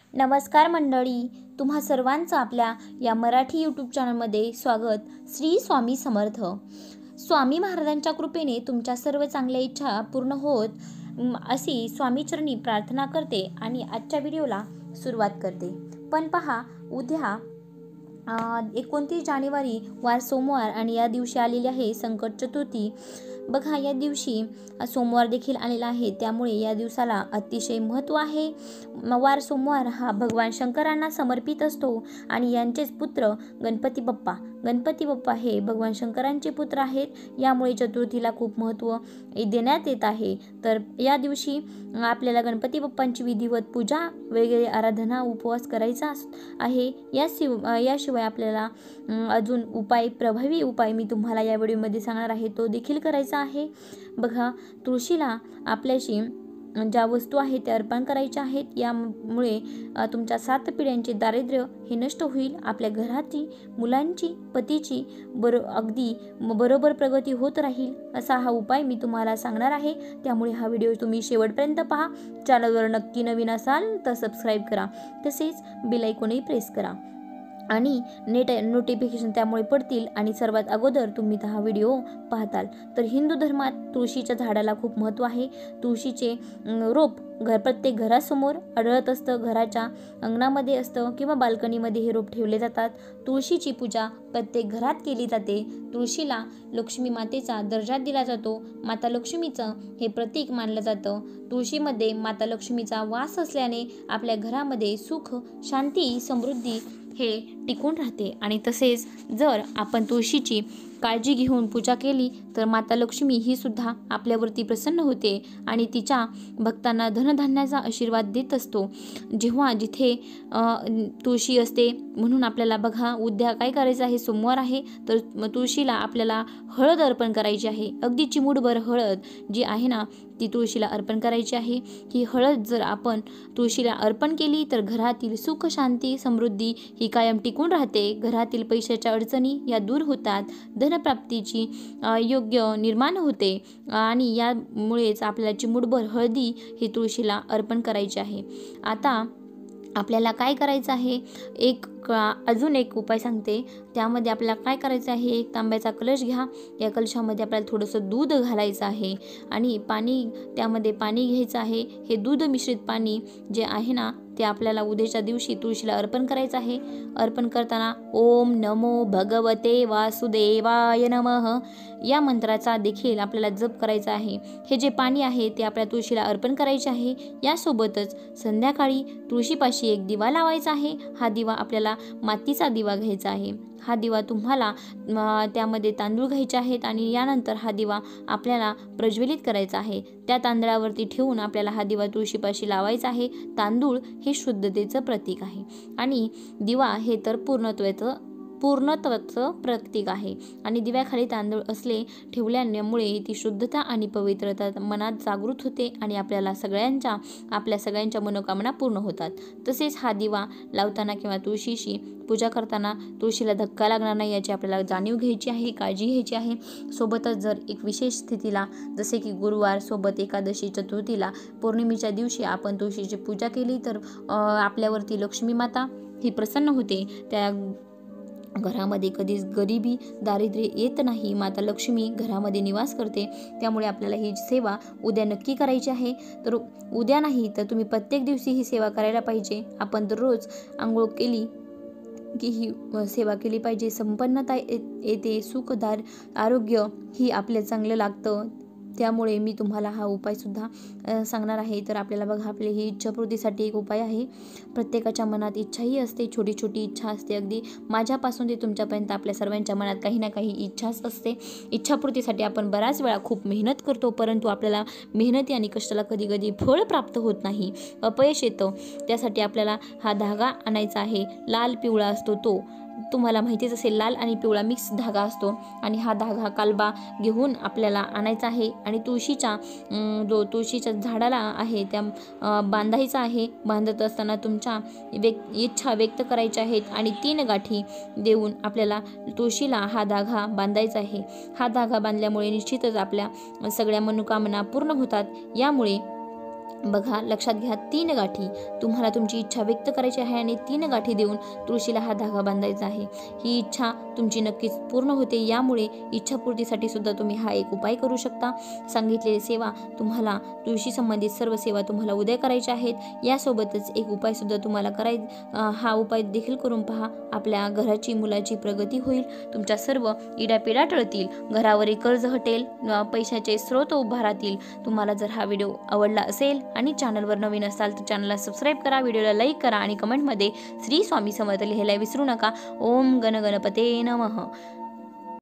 नमस्कार मंडळी, तुम्हा सर्वांचं आपल्या या मराठी यूट्यूब चॅनलमध्ये स्वागत. श्री स्वामी समर्थ. स्वामी महाराजांच्या कृपेने तुमच्या सर्व चांगल्या इच्छा पूर्ण होत अशी स्वामीचरणी प्रार्थना करते आणि आजच्या व्हिडिओला सुरुवात करते. पण पहा, उद्या 29 जानेवारी वार सोमवार आणि या दिवशी आलेली आहे संकट चतुर्थी. बघा, या दिवशी सोमवार देखील आलेला आहे, त्यामुळे या दिवसाला अतिशय महत्त्व आहे. वार सोमवार हा भगवान शंकरांना समर्पित असतो आणि यांचेच पुत्र गणपती बाप्पा हे भगवान शंकरांचे पुत्र आहेत. यामुळे चतुर्थीला खूप महत्त्व देण्यात येत आहे. तर या दिवशी आपल्याला गणपती बाप्पांची विधिवत पूजा वगैरे आराधना उपवास करायचा आहे. याशिवाय आपल्याला अजून प्रभावी उपाय मी तुम्हाला या व्हिडिओमध्ये सांगणार आहे, तो देखील करायचा आहे. बघा, तुळशीला आपल्याशी ज्या वस्तू आहेत त्या अर्पण करायच्या आहेत. यामुळे तुमच्या 7 पिढ्यांचे दारिद्र्य हे नष्ट होईल. आपल्या घराची, मुलांची, पतीची अगदी बरोबर प्रगती होत राहील. असा हा उपाय मी तुम्हाला सांगणार आहे. त्यामुळे हा व्हिडिओ तुम्ही शेवटपर्यंत पहा. चॅनलवर नक्की नवीन असाल तर सबस्क्राईब करा, तसेच बेल आयकॉनही प्रेस करा आणि नोटिफिकेशन त्यामुळे पडतील आणि सर्वात अगोदर तुम्ही हा व्हिडिओ पाहताल. तर हिंदू धर्मात तुळशीच्या झाडाला खूप महत्त्व आहे. तुळशीचे रोप प्रत्येक घरासमोर आढळत असतं, घराच्या अंगणामध्ये असतं किंवा बाल्कनीमध्ये हे रोप ठेवले जातात. तुळशीची पूजा प्रत्येक घरात केली जाते. तुळशीला लक्ष्मी मातेचा दर्जा दिला जातो. माता लक्ष्मीचं हे प्रतीक मानलं जातं. तुळशीमध्ये माता लक्ष्मीचा वास असल्याने आपल्या घरामध्ये सुख, शांती, समृद्धी हे टिकून राहते. आणि तसेच जर आपण तुळशीची काळजी घेऊन पूजा केली तर माता लक्ष्मी ही सुद्धा आपल्यावरती प्रसन्न होते आणि तिच्या भक्तांना धनधान्याचा आशीर्वाद देत असतो. जेव्हा जिथे तुळशी असते, म्हणून आपल्याला बघा, उद्या काय करायचं आहे, सोमवार आहे, तर तुळशीला आपल्याला हळद अर्पण करायची आहे. अगदी चिमूटभर हळद जी आहे ना, ती तुळशीला अर्पण करायची आहे. ही हळद जर आपण तुळशीला अर्पण केली तर घरातील सुख, शांती, समृद्धी ही कायम टिकून राहते. घरातील पैशाच्या अडचणी या दूर होतात. धनप्राप्तीची योग्य निर्माण होते आणि यामुळेच आपल्याला चिमूटभर हळदी ही तुळशीला अर्पण करायची आहे. आता आपल्याला काय करायचं आहे, अजून एक उपाय सांगते. त्यामध्ये आपल्याला काय करायचं आहे, एक तांब्याचा कलश घ्या. या कलशामध्ये आपल्याला थोडंसं दूध घालायचं आहे आणि त्यामध्ये पाणी घ्यायचं आहे. हे दूध मिश्रित पाणी जे आहे ना, ते आपल्याला उद्याच्या दिवशी तुळशीला अर्पण करायचं आहे. अर्पण करताना ओम नमो भगवते वासुदेवाय नमः या मंत्राचा देखील आपल्याला जप करायचा आहे. हे जे पाणी आहे ते आपल्या तुळशीला अर्पण करायचे आहे. यासोबतच संध्याकाळी तुळशीपाशी एक दिवा लावायचा आहे. हा दिवा आपल्याला मातीचा दिवा घ्यायचा आहे. हा दिवा तुम्हाला त्यामध्ये तांदूळ घ्यायचे आहेत आणि यानंतर हा दिवा आपल्याला प्रज्वलित करायचा आहे. त्या तांदळावरती ठेवून आपल्याला हा दिवा तुळशीपाशी लावायचा आहे. तांदूळ हे शुद्धतेचं प्रतीक आहे आणि दिवा हे तर पूर्णत्वाचं प्रतीक आहे. आणि दिव्याखाली तांदूळ ठेवल्यामुळे ती शुद्धता आणि पवित्रता मनात जागृत होते आणि आपल्या सगळ्यांच्या मनोकामना पूर्ण होतात. तसेच हा दिवा लावताना किंवा तुळशीची पूजा करताना तुळशीला धक्का लागणार नाही याची आपल्याला जाणीव घ्यायची आहे, काळजी घ्यायची आहे. सोबतच जर एक विशेष स्थितीला, जसे की गुरुवार, सोबत एकादशी, चतुर्थीला, पौर्णिमेच्या दिवशी आपण तुळशीची पूजा केली तर आपल्यावरती लक्ष्मी माता ही प्रसन्न होते. त्या घरामध्ये कधीच गरिबी, दारिद्र्य येत नाही. माता लक्ष्मी घरामध्ये निवास करते. त्यामुळे आपल्याला ही सेवा उद्या नक्की करायची आहे. तर उद्या नाही तर तुम्ही प्रत्येक दिवशी ही सेवा करायला पाहिजे. आपण दररोज आंघोळ केली की ही सेवा केली पाहिजे. संपन्नता येते, सुखदार आरोग्य ही आपले चांगलं लागतं. त्यामुळे मी तुम्हाला हा उपायसुद्धा सांगणार आहे. तर आपल्याला बघा, आपली ही इच्छापूर्तीसाठी एक उपाय आहे. प्रत्येकाच्या मनात इच्छाही असते, छोटी छोटी इच्छा असते. अगदी माझ्यापासून ते तुमच्यापर्यंत आपल्या सर्वांच्या मनात काही ना काही इच्छाच असते. इच्छापूर्तीसाठी आपण बऱ्याच वेळा खूप मेहनत करतो, परंतु आपल्याला मेहनती आणि कष्टाला कधी कधी फळ प्राप्त होत नाही, अपयश येतं. त्यासाठी आपल्याला हा धागा आणायचा आहे. लाल पिवळा असतो तो, तुम्हाला माहितीच असेल, लाल आणि पिवळा मिक्स धागा असतो आणि हा धागा कालबा घेऊन आपल्याला आणायचा आहे आणि तुळशीच्या झाडाला आहे त्या बांधायचा आहे. बांधत असताना तुमच्या इच्छा व्यक्त करायच्या आहेत आणि 3 गाठी देऊन आपल्याला तुळशीला हा धागा बांधायचा आहे. हा धागा बांधल्यामुळे निश्चितच आपल्या सगळ्या मनोकामना पूर्ण होतात. यामुळे बघा, लक्षात घ्या, 3 गाठी तुम्हाला तुमची इच्छा व्यक्त करायची आहे आणि 3 गाठी देऊन तुळशीला हा धागा बांधायचा आहे. ही इच्छा तुमची नक्कीच पूर्ण होते. यामुळे इच्छापूर्तीसाठी सुद्धा तुम्ही हा एक उपाय करू शकता. सांगितलेली सेवा तुम्हाला, तुळशी संबंधित सर्व सेवा तुम्हाला उद्या करायच्या आहेत. यासोबतच एक उपाय सुद्धा तुम्हाला हा उपाय देखील करून पहा. आपल्या घराची, मुलाची प्रगती होईल, तुमच्या सर्व इडापिडा टळतील, घरावरील कर्ज हटेल, पैशाचे स्रोत उभा राहतील. तुम्हाला जर हा व्हिडिओ आवडला असेल आणि चॅनलवर नवीन असाल तर चॅनलला सबस्क्राईब करा, व्हिडिओला लाईक करा आणि कमेंटमध्ये श्री स्वामी समर्थ लिहायला विसरू नका. ओम गण गणपते नमः.